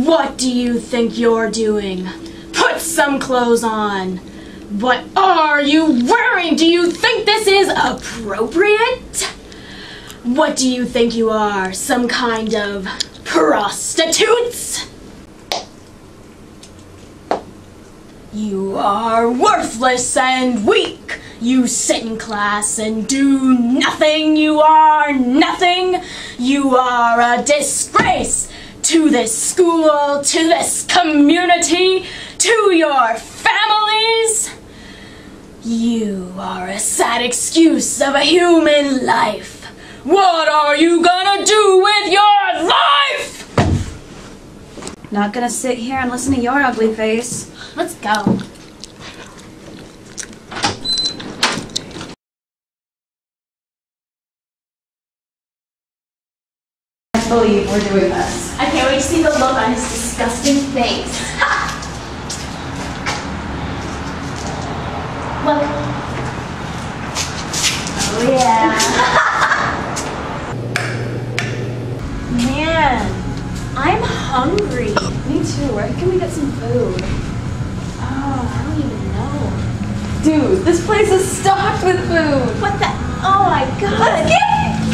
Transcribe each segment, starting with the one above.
What do you think you're doing? Put some clothes on. What are you wearing? Do you think this is appropriate? What do you think you are? Some kind of prostitutes? You are worthless and weak. You sit in class and do nothing. You are nothing. You are a disgrace to this school, to this community, to your families. You are a sad excuse of a human life. What are you gonna do with your life? Not gonna sit here and listen to your ugly face. Let's go. I believe we're doing this. I can't wait to see the look on his disgusting face. Look. Oh yeah. Man, I'm hungry. Me too. Where can we get some food? Oh, I don't even know. Dude, this place is stocked with food. What the? Oh my god. Let's get it!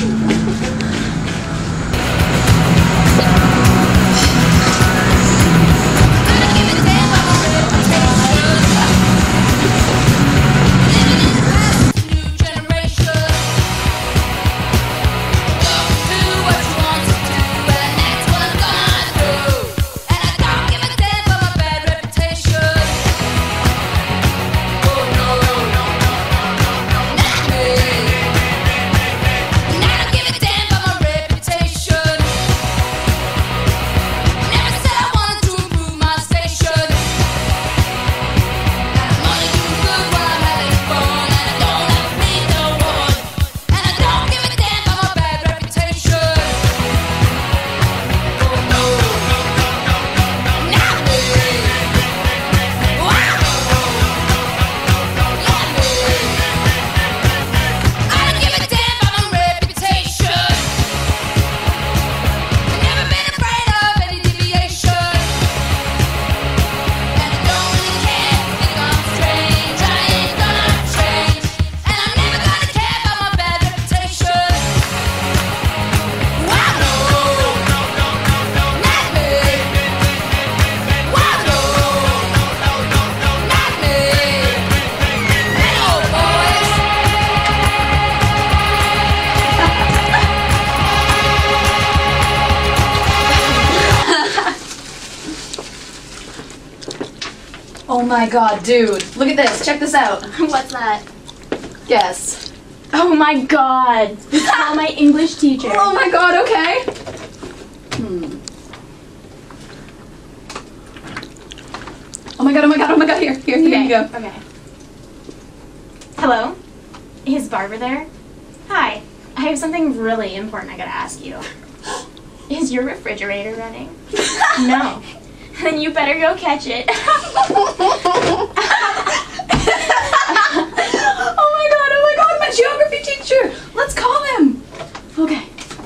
Oh my god, dude. Look at this. Check this out. What's that? Guess. Oh my god. This is all my English teacher. Oh my god, okay. Oh my god, oh my god, oh my god. Here you go. Okay. Hello? Is Barbara there? Hi. I have something really important I gotta ask you. Is your refrigerator running? No. Then you better go catch it. Oh my god, my geography teacher! Let's call him! Okay.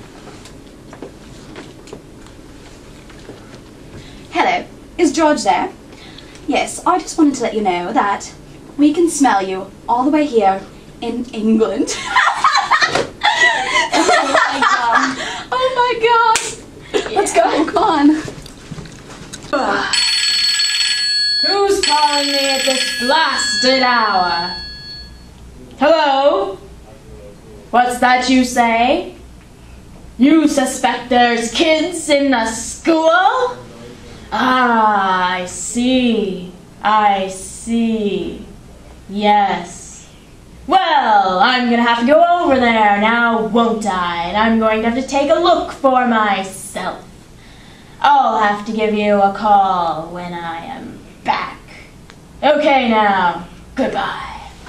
Hello, is George there? Yes, I just wanted to let you know that we can smell you all the way here in England. Oh my god! Yeah. Let's go, come on. Who's calling me at this blasted hour? Hello? What's that you say? You suspect there's kids in the school? Ah, I see. I see. Yes. Well, I'm gonna have to go over there now, won't I? And I'm going to have to take a look for myself. I'll have to give you a call when I am back. Okay now, goodbye.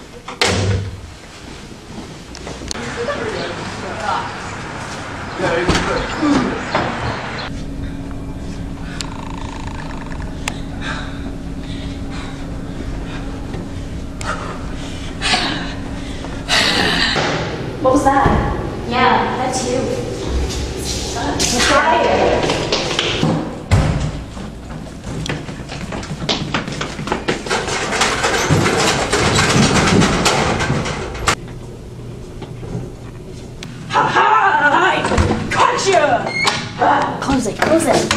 What was that? Yeah, that's you. I'm tired. Close it, close it.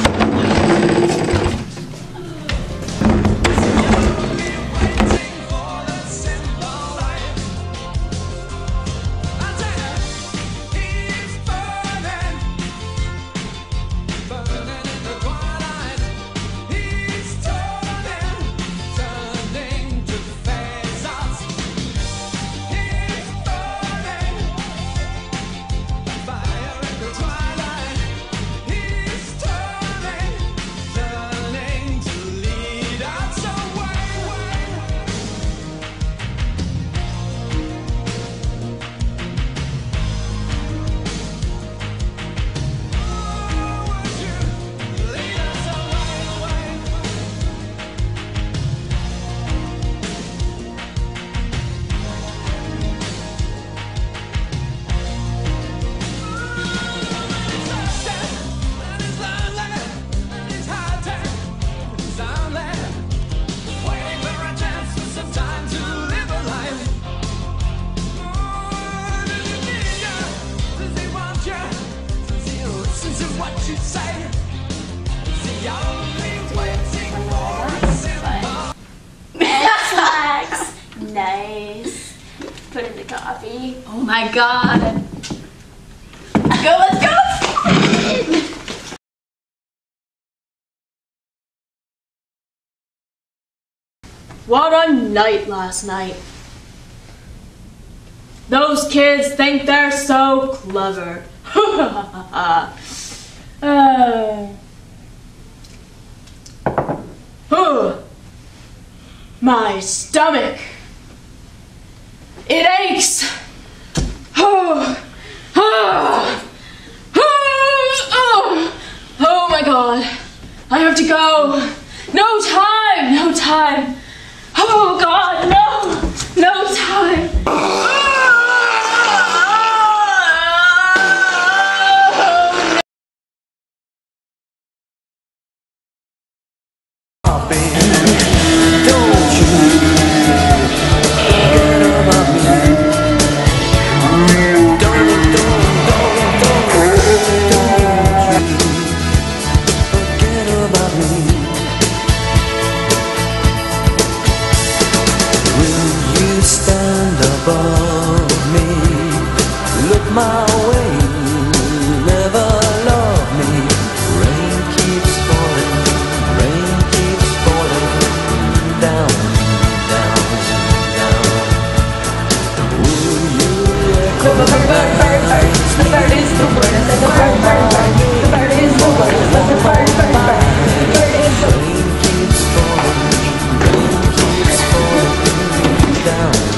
Nice. Put in the coffee. Oh my god. Go, let's go! What a night last night. Those kids think they're so clever. My stomach. It aches. Oh my god. I have to go. No time. No time. Oh god, no. No time. My way, never love me. Rain keeps falling down, down, down. Will you echo the bird is the word, the bird is the word, the bird is the word. Rain keeps falling down, down.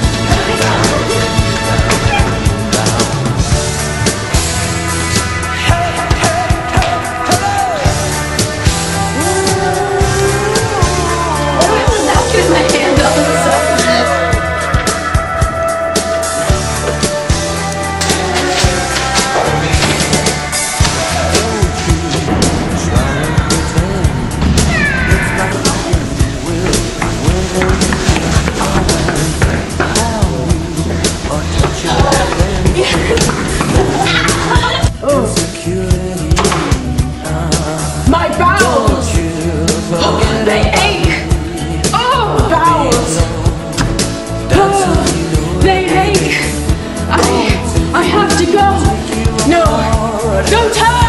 My bowels! Oh, they ache! Oh, bowels! Oh, they ache! I have to go! No! No time!